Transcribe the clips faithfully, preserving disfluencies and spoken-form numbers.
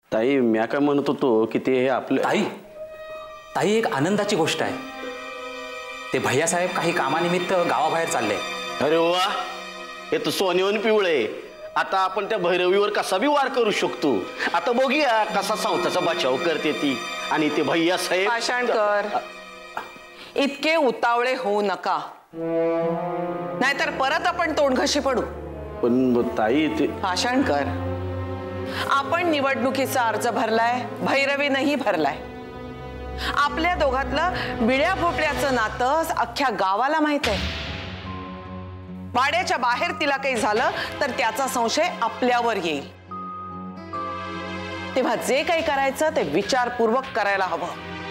ताई मी काय म्हणत होतो की ते हे आपले ताई ताई एक आनंदाची गोष्ट आहे. ते भैयासाहेब काही कामानिमित्त गावाबाहेर चालले. अरे वा, हे तर सोनेवन पिवळे. आता आपण त्या भैरवीवर कसा बी वार करू शकतो. आता बघूया कसा संस्थाचा बचाव करते ती. आणि ते भैयासाहेब पाषाणकर इतके उतावळे होऊ नका, नाहीतर परत आपण तोंडघशी पडू. पण ताई ते पाषाणकर, आपण निवडणुकीचा अर्ज भरलाय, भैरवीनंही भरलाय. आपल्या दोघातलं बिळ्या भोपळ्याचं नातं अख्ख्या गावाला माहित आहे. वाड्याच्या बाहेर तिला काही झालं तर त्याचा संशय आपल्यावर येईल. तेव्हा जे काही करायचं ते विचारपूर्वक करायला हवं.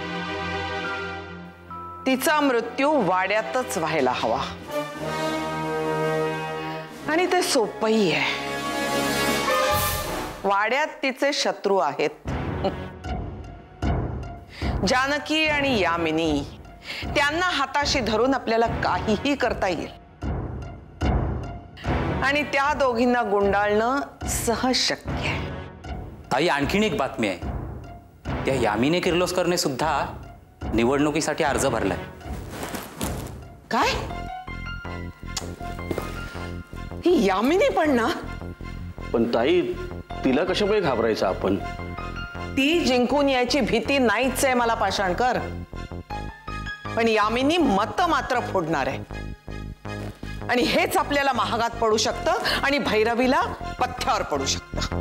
तिचा मृत्यू वाड्यातच व्हायला हवा. आणि ते सोपंही आहे. वाड्यात तिचे शत्रू आहेत, जानकी आणि यामिनी. त्यांना हाताशी धरून आपल्याला काहीही करता येईल. आणि त्या दोघींना गुंडाळणं सहज शक्य आहे. ताई आणखीन एक बातमी आहे. त्या यामिनी किर्लोस्करने सुद्धा निवडणुकीसाठी अर्ज भरलाय. काय? ही यामिनी पण ना? पण ताई तिला कशामुळे घाबरायचं आपण? ती जिंकून यायची भीती नाहीच आहे मला पाषाणकर. पण यामिनी मत मात्र फोडणार आहे. आणि हेच आपल्याला महागात पडू शकतं आणि भैरवीला पथ्यावर पडू शकतं.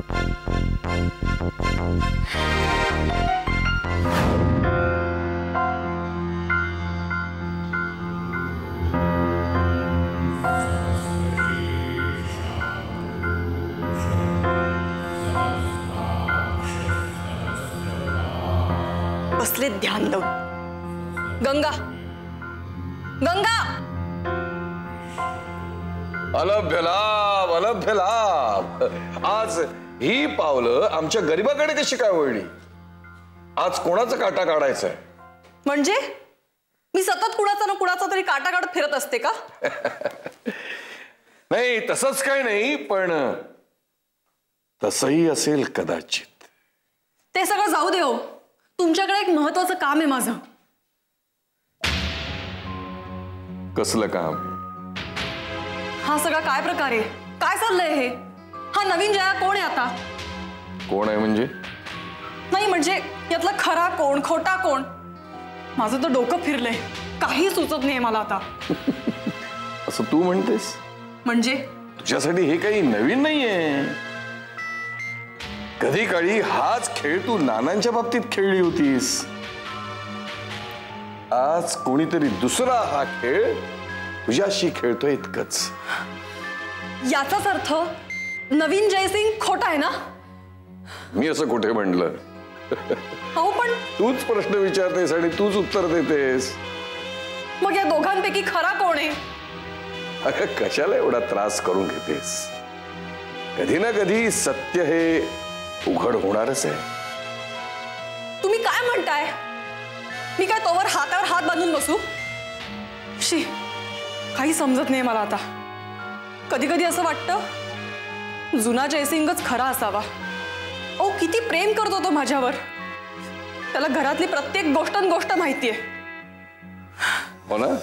बसले ध्यान लावून. गंगा गंगा अलभ्य लाभ अलभ्य लाभ. आज ही पावलं आमच्या गरिबाकडे कशी काय वळली? आज कोणाचा काटा काढायचा आहे? म्हणजे मी सतत कुणाचा ना कुणाचा तरी काटा काढत फिरत असते का? नाही तसंच काही नाही, पण तसंही असेल कदाचित. ते सगळं जाऊ दे हो. तुमच्याकडे एक महत्वाचं काम आहे माझं. कसलं काम? हा सगळा काय प्रकार आहे? काय चाललंय हे? हा नवीन जया कोण आहे आता? कोण आहे म्हणजे? नाही म्हणजे यातला खरा कोण खोटा कोण? माझं तर डोकं फिरलंय. काही सुचत नाही मला आता. असं तू म्हणतेस? म्हणजे तुझ्यासाठी हे काही नवीन नाहीये. कधी काळी हाच खेळ तू नानांच्या बाबतीत खेळली होतीस. आज कोणीतरी दुसरा हा खेळ तुझ्याशी खेळतोय इतकंच. याचाच अर्थ नवीन जयसिंग खोटा आहे ना? मी असं कुठे म्हणलं? हो पण तूच प्रश्न विचारतेस आणि तूच उत्तर देतेस. मग या दोघांपैकी खरा कोण आहे? अगं कशाला एवढा त्रास करून घेतेस? कधी ना कधी सत्य हे उघड होणारच आहे. तुम्ही काय म्हणताय? मी काय तोवर हातावर हात बांधून बसू? शी, काही समजत नाही मला आता. कधी कधी असं वाटतं जुना जयसिंगच खरा असावा. ओ किती प्रेम करतो तो माझ्यावर. त्याला घरातली प्रत्येक गोष्ट गोष्ट माहितीये. हो ना?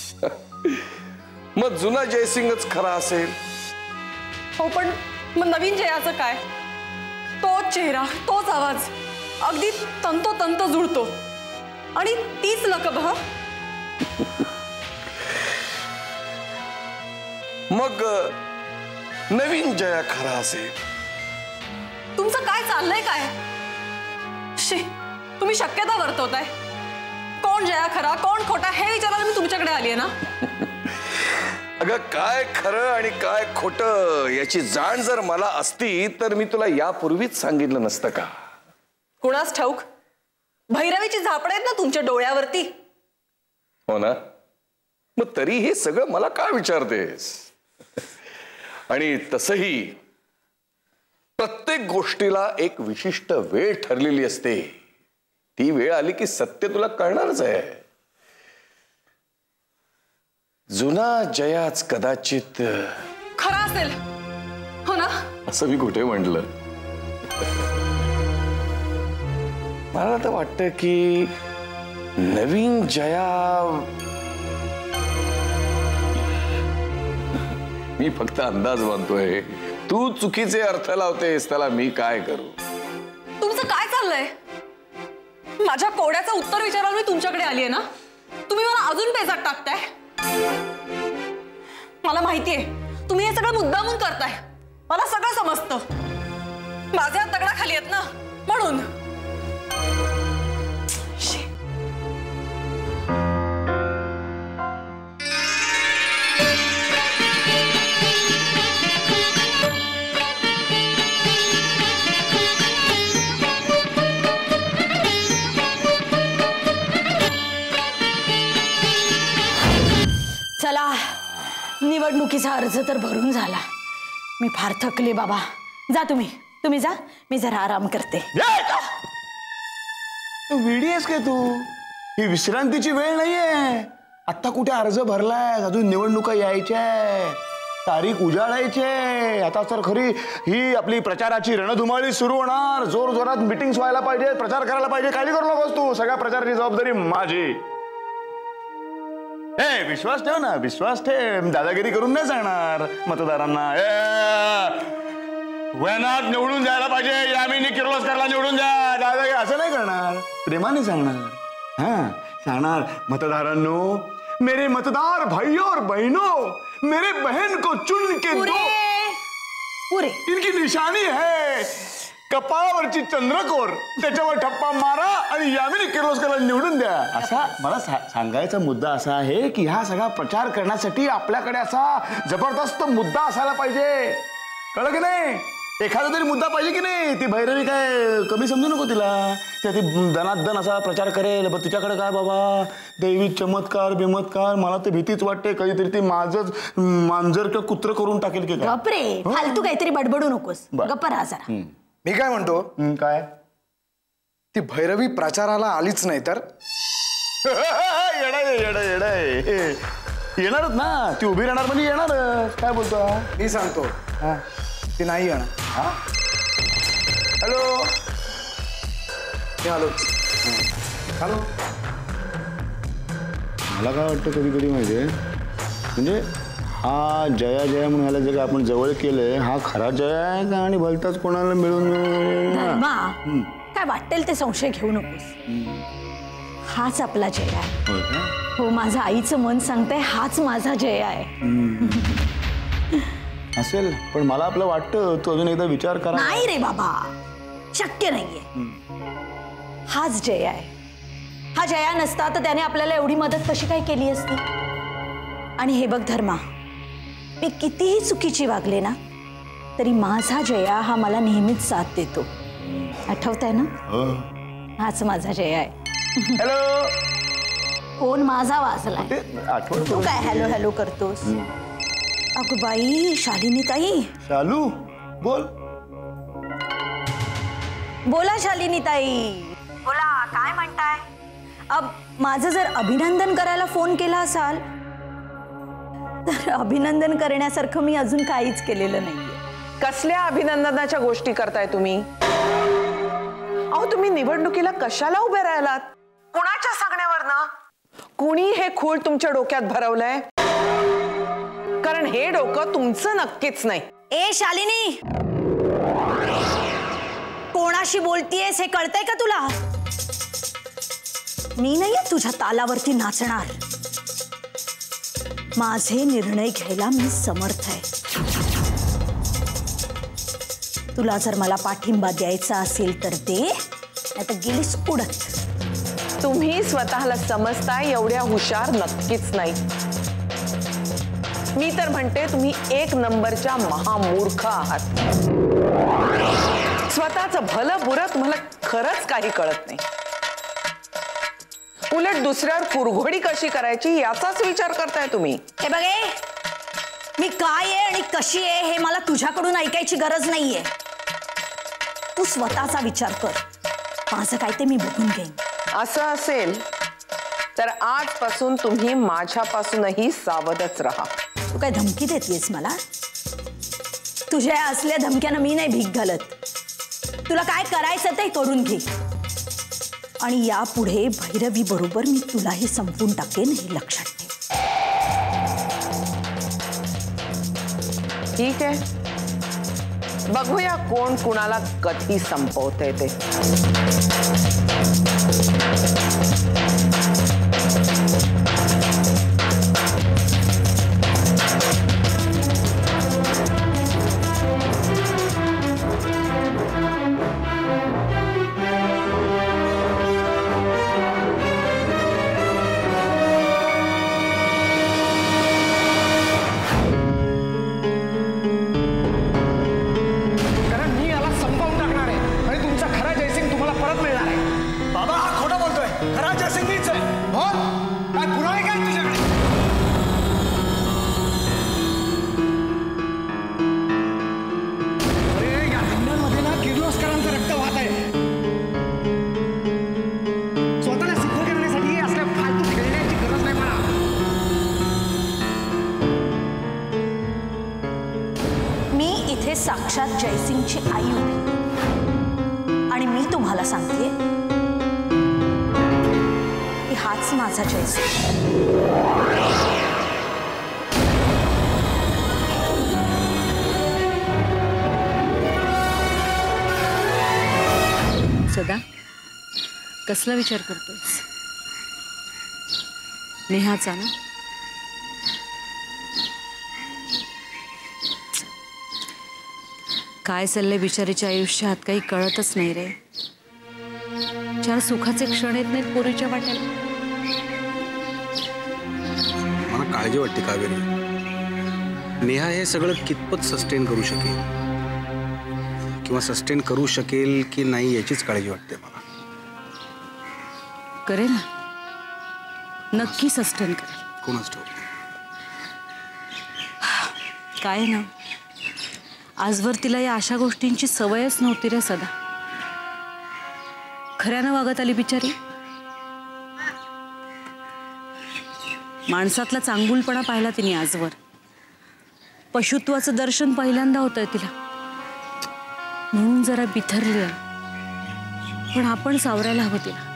मग जुना जयसिंगच खरा असेल. हो पण मग नवीन जयाचं काय? तोच चेहरा, तोच आवाज, अगदी तंतोतंत जुळतो. आणि तीच लकब. हा मग नवीन जया खरा असेल. तुमचं काय चाललंय काय? शी, तुम्ही शक्यता वर्तवताय. कोण जया खरा कोण खोटा हे विचारायला मी तुमच्याकडे आलीये ना. अगं काय खरं आणि काय खोटं याची जाण जर मला असती तर मी तुला यापूर्वीच सांगितलं नसतं का? कुणास ठाऊक. भैरवीची झापड आहेत ना तुमच्या डोळ्यावरती. हो ना? मग तरी हे सगळं मला का विचारतेस? आणि तसही प्रत्येक गोष्टीला एक विशिष्ट वेळ ठरलेली असते. ती वेळ आली की सत्य तुला कळणारच आहे. जुना जयाच कदाचित खरा असेल. हो ना? असं मी कुठे म्हटलं? मला तर वाटतं की नवीन जया, मी फक्त अंदाज बांधतोय, तू चुकीचे अर्थ लावतेस, त्याला मी काय करू? तुमचं काय चाललंय? माझ्या कोड्याचं उत्तर विचारायला मी तुमच्याकडे आलीये ना, तुम्ही मला अजून पेचात टाकताय. मला माहितीये तुम्ही हे सगळं मुद्दामून करताय, मला सगळं समजतं. माझे हात दगडा खाली आहेत ना, म्हणून. चला, निवडणुकीचा अर्ज तर भरून झाला. मी फार थकले बाबा. जा तुम्ही तुम्ही जा, मी जरा आराम करते. वेडीयेस काय तू? ही विश्रांतीची वेळ नाहीये. आता कुठे अर्ज भरलाय, अजून निवडणुका यायच्या, तारीख उजाडायचे. आता तर खरी ही आपली प्रचाराची रणधुमाळी सुरू होणार. जोर जोरात मिटिंग्स व्हायला पाहिजे, प्रचार करायला पाहिजे. काळजी करू नकोस तू, सगळ्या प्रचाराची जबाबदारी माझी. ए विश्वास ठेव ना, विश्वास ठेव. दादागिरी करून नाही सांगणार मतदारांना. वयानात निवडून जायला पाहिजे, यामिनी किर्लोस्करला निवडून द्या, दादागिरी असं नाही करणार. प्रेमाने सांगणार. हा सांगणार, मतदारांनो, मेरे मतदार भाइयों और बहनों, मेरे बहन को चुन के दो. पुरे इनकी निशानी है कपाळावरची चंद्रकोर, त्याच्यावर ठप्पा मारा आणि यामिनी किर्लोस्करला निवडून द्या. असा मला सांगायचा मुद्दा असा आहे की हा सगळा प्रचार करण्यासाठी आपल्याकडे असा जबरदस्त मुद्दा असायला पाहिजे. कळलं की नाही? एखादा तरी मुद्दा पाहिजे की नाही. ती भैरवी काय कमी समजू नको तिला. त्या ती दनादन असा प्रचार करेल, पण तिच्याकडे काय बाबा दैवी चमत्कार बिमत्कार. मला तर भीतीच वाटते कधीतरी ती माझच मांजर किंवा कुत्र करून टाकेल की काय. गप्रे, फालतू काहीतरी बडबडू नकोस. गप्पा राहा जरा. मी काय म्हणतो, काय ती भैरवी प्रचाराला आलीच नाही तर येडाय येडाय येडाय येणारच ना. ती उभी राहणार म्हणजे येणारच. काय बोलतो? मी सांगतो हा ती नाही येणार. हा हॅलो, मी आलो. हॅलो. मला काय वाटतं कधी कधी माहितीये, म्हणजे हा जया जया म्हणून ह्याला जे आपण जवळ केलंय, हा खरा जया आहे का आणि भलताच कोणाला मिळून? धर्मा, काय वाटेल ते संशय घेऊ नकोस. हाच आपला जय आहे. हो, माझं आईचं मन सांगतंय हाच माझा जय आहे. असेल, पण मला आपलं वाटतं तू अजून एकदा विचार करा. नाही रे बाबा, शक्य नाहीये. हाच जय आहे. हा जया नसता तर त्याने आपल्याला एवढी मदत कशी काय केली असती. आणि हे बघ धर्मा, मी कितीही चुकीची वागले ना तरी माझा जया हा मला नेहमीच साथ देतो. आठवतंय ना? हाच माझा जया आहे. हॅलो, फोन माझा वाजलाय. आठवण तू काय हॅलो हॅलो करतोस? अगं बाई, शालिनी ताई. चालू बोल. बोला शालिनी ताई. बोला, काय म्हणताय? अब माझं जर अभिनंदन करायला फोन केला असाल तर अभिनंदन करण्यासारखं मी अजून काहीच केलेलं नाहीये. कसल्या अभिनंदनाच्या गोष्टी करताय तुम्ही? अहो, तुम्ही निवडणुकीला कशाला उभे राहिलात? कुणाच्या सांगण्यावर ना? कुणी हे खूळ तुमच्या डोक्यात भरवलंय? कारण हे डोकं तुमचं नक्कीच नाही. ए शालिनी, कोणाशी बोलतीयस हे कळतंय का तुला? मी नाहीये तुझ्या तालावरती नाचणार. माझे निर्णय घ्यायला मी समर्थ आहे. तुला जर मला पाठिंबा द्यायचा असेल तर दे, नाहीतर गेलीस उडत. तुम्ही स्वतःला समजताय एवढ्या हुशार नक्कीच नाही. मी तर म्हणते तुम्ही एक नंबरच्या महामूर्ख आहात. स्वतःचं भलं बुरं तुम्हाला खरंच काही कळत नाही. उलट दुसऱ्यावर कुरघोडी कशी करायची याचाच विचार करताय तुम्ही. हे बघे, मी काय आहे आणि कशी आहे हे मला तुझ्याकडून ऐकायची गरज नाहीये. तू स्वतःचा विचार कर. माझं काय ते मी बघून घेईन. असं असेल तर आजपासून तुम्ही माझ्यापासूनही सावधच राहा. तू काय धमकी देतेस मला? तुझ्या असल्या धमक्यानं मी नाही भीक घालत. तुला काय करायचं ते करून घे. आणि यापुढे भैरवी बरोबर मी तुलाही संपवून टाकेन हे लक्षात ठेव. ठीक आहे, बघूया कोण कुणाला कधी संपवते ते. साक्षात जयसिंगची आई उभी आणि मी तुम्हाला सांगते की हाच माझा जयसिंग. सदा कसला विचार करतोस? नेहाचा ना? काय चाललंय बिचारीच्या आयुष्यात काही कळतच नाही रे. चार सुखाचे क्षण येत नाहीत पोरीच्या वाट्याला. मला काळजी वाटते कावेरी. नेहा हे सगळं कितपत सस्टेन करू शकेल किंवा सस्टेन करू शकेल की नाही याचीच काळजी वाटते मला. करेल ना, नक्की सस्टेन करेल. कोणाच ठाऊक. काय ना, आजवर तिला या अशा गोष्टींची सवयच नव्हती रे सदा. खऱ्यानं वागत आली बिचारी. माणसातला चांगुलपणा पाहिला तिने आजवर. पशुत्वाचं दर्शन पहिल्यांदा होतंय तिला, म्हणून जरा बिथरली. पण आपण सावरायला हवं तिला.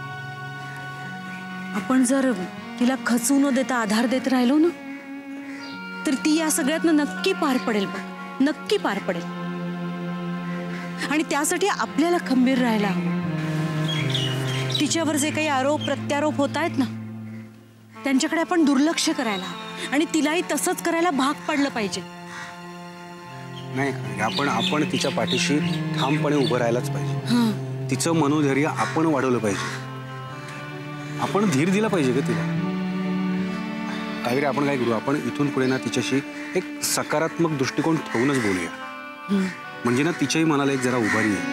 आपण जर तिला खचू न देता आधार देत राहिलो ना, तर ती या सगळ्यातनं नक्की पार पडेल बघ. नक्की पार पडेल. आणि त्यासाठी आपल्याला खंबीर राहायला हवं. तिच्यावर जे काही आरोप प्रत्यारोप होत आहेत ना, त्यांच्याकडे आपण दुर्लक्ष करायला हवं आणि तिलाही तसंच करायला भाग पडलं पाहिजे. नाही, आपण आपण तिच्या पाठीशी ठामपणे उभं राहायलाच पाहिजे. तिचं मनोधैर्य आपण वाढवलं पाहिजे. आपण धीर दिला पाहिजे का तिला. कावेरी, आपण काय करू, आपण इथून पुढे ना तिच्याशी एक सकारात्मक दृष्टिकोन ठेवूनच बोलूया. म्हणजे ना तिच्याही मनाला एक जरा उभारी आहे.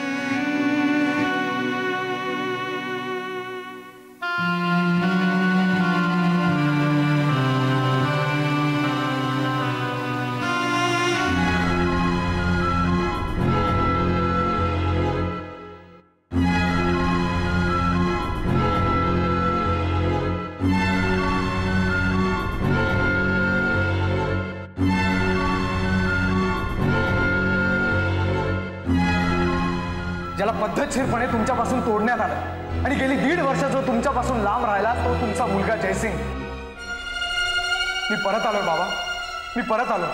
ज्याला पद्धतशीरपणे तुमच्यापासून तोडण्यात आलं आणि गेली दीड वर्ष जो तुमच्यापासून लांब राहिला तो तुमचा मुलगा जयसिंग. मी परत आलोय बाबा, मी परत आलोय.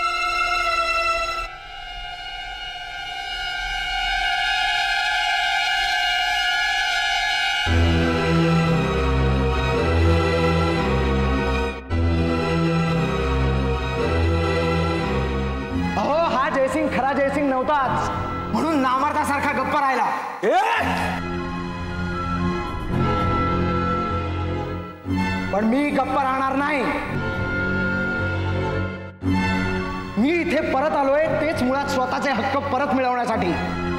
अहो, हा जयसिंग खरा जयसिंग नव्हताच, म्हणून नामार्थासारखा गप्प राहिला. पण मी गप्प राहणार नाही. मी इथे परत आलोय तेच मुळात स्वतःचे हक्क परत मिळवण्यासाठी.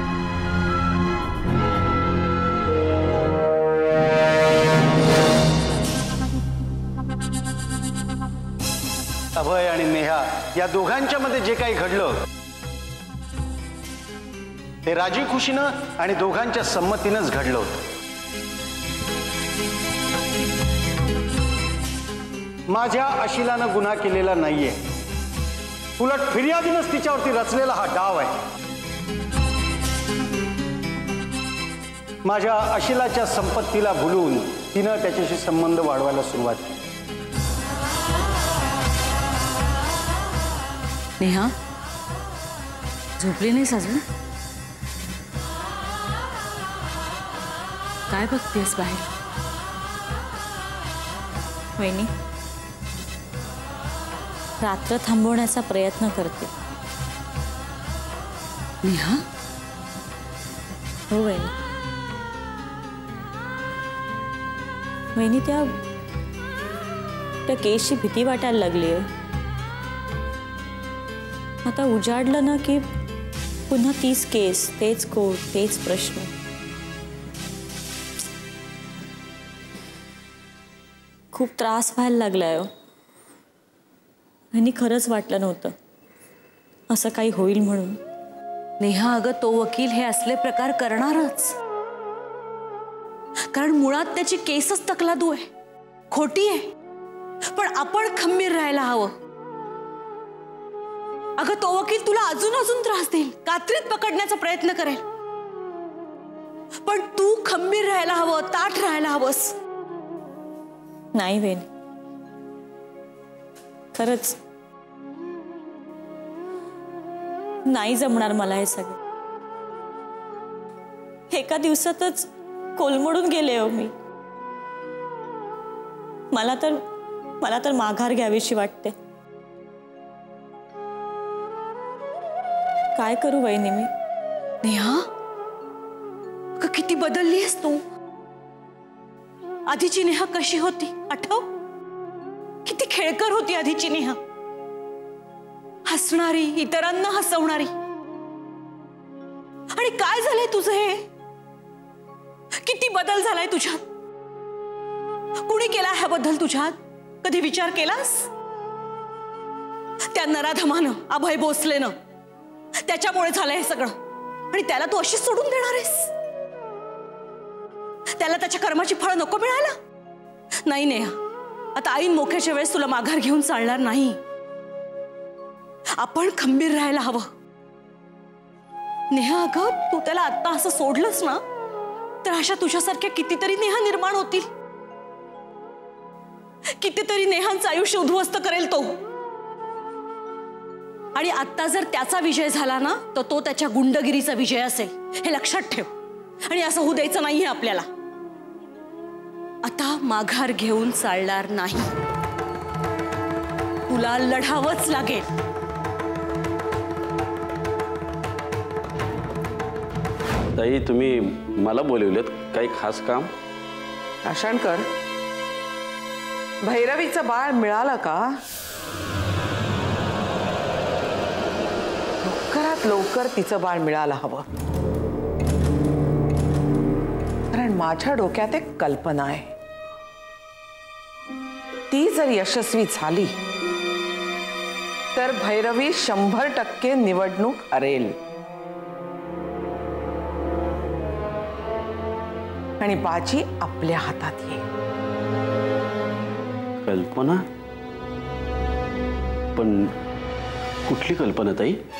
अभय आणि नेहा या दोघांच्या मध्ये जे काही घडलं ते राजी खुशीनं आणि दोघांच्या संमतीनंच घडलं होतं. माझ्या अशिलानं गुन्हा केलेला नाहीये, उलट फिर्यादीनंच तिच्यावरती रचलेला हा डाव आहे. माझ्या अशिलाच्या संपत्तीला भुलून तिनं त्याच्याशी संबंध वाढवायला सुरुवात केली. नेहा, झोपली नाहीस अजून? काय बघतेस बाहेर? वहिनी, रात्र थांबवण्याचा प्रयत्न करते. नेहा, हो वहिनी. वहिनी, त्या त्या केसची भीती वाटायला लागली आहे. आता उजाडलं ना की पुन्हा तीच केस, तेच कोर्ट, तेच प्रश्न. खूप त्रास व्हायला लागलाय हो. आणि खरंच वाटलं नव्हतं असं काही होईल म्हणून. नेहा, अगं तो वकील हे असले प्रकार करणारच, कारण मुळात त्याची केसच तकलादू आहे, खोटी आहे. पण आपण खंबीर राहायला हवं. अगं तो वकील तुला अजून अजून त्रास देईल, कात्रीत पकडण्याचा प्रयत्न करेल, पण तू खंबीर राहायला हवं, ताठ राहायला हवंस. नाही वेन, खरंच नाही जमणार मला हे सगळं. एका दिवसातच कोलमडून गेले हो मी. मला तर मला तर माघार घ्यावीशी वाटते. काय करू वहिनी मी? नेहा, अगं किती बदलली आहेस तू. आधीची नेहा कशी होती आठव? किती खेळकर होती आधीची नेहा, हसणारी, इतरांना हसवणारी. आणि काय झालंय तुझं हे? किती बदल झालाय तुझ्यात. कुणी केला हा बदल तुझ्यात? कधी विचार केलास? त्या नराधमानं, अभय भोसलेनं, त्याच्यामुळे झालंय हे सगळं. आणि त्याला तू अशीच सोडून देणार आहेस? त्याला त्याच्या कर्माची फळ नको मिळायला? नाही नेहा, आता आईन मोक्याच्या वेळेस तुला माघार घेऊन चालणार नाही. आपण खंबीर राहायला हवं. नेहा, अगं तू त्याला आता असं सोडलंस ना तर अशा तुझ्यासारख्या कितीतरी नेहा निर्माण होतील. कितीतरी नेहांचं आयुष्य उद्ध्वस्त करेल तो. आणि आता जर त्याचा विजय झाला ना तर तो त्याच्या गुंडगिरीचा विजय असेल, हे लक्षात ठेव. आणि असं होऊ द्यायचं नाहीये आपल्याला. आता माघार घेऊन चालणार नाही, तुला लढावंच लागेल. ताई, तुम्ही मला बोलवलेत, काही खास काम? आशाणकर, भैरवीचं बाळ मिळालं का? लवकरात लवकर तिचं बाळ मिळायला हवं. कारण माझ्या डोक्यात एक कल्पना आहे. ती जर यशस्वी झाली तर भैरवी शंभर टक्के निवडणूक हरेल आणि बाजी आपल्या हातात येईल. कल्पना? पण कुठली कल्पना ताई?